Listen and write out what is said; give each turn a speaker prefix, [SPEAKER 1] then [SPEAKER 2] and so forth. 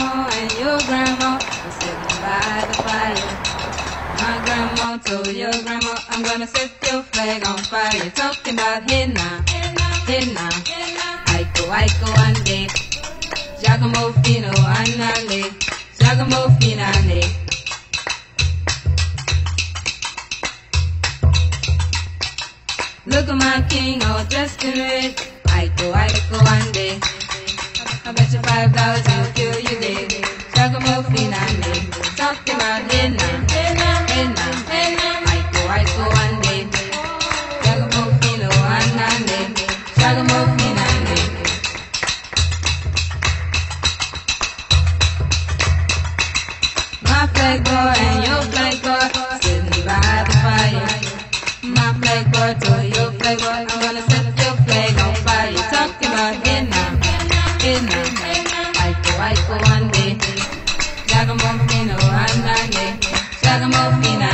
[SPEAKER 1] grandma and your grandma were sitting by the fire. My grandma told your grandma, I'm gonna set your flag on fire. Talking about hey now, Aiko ande, Giacomo fino anale, Giacomo finale. Look at my king all dressed in red. Aiko ande. I bet you $5 he'll kill you dead. Giacomo finale. Talking about hey now, Aiko ande. Giacomo fino anale, Giacomo finale. My flag boy and your flag boy sitting by the fire. My flag boy told your flag boy, I'm gonna set your flag on fire. Talking about hey now, Aiko ande. Giacomo fino anale, Giacomo finale.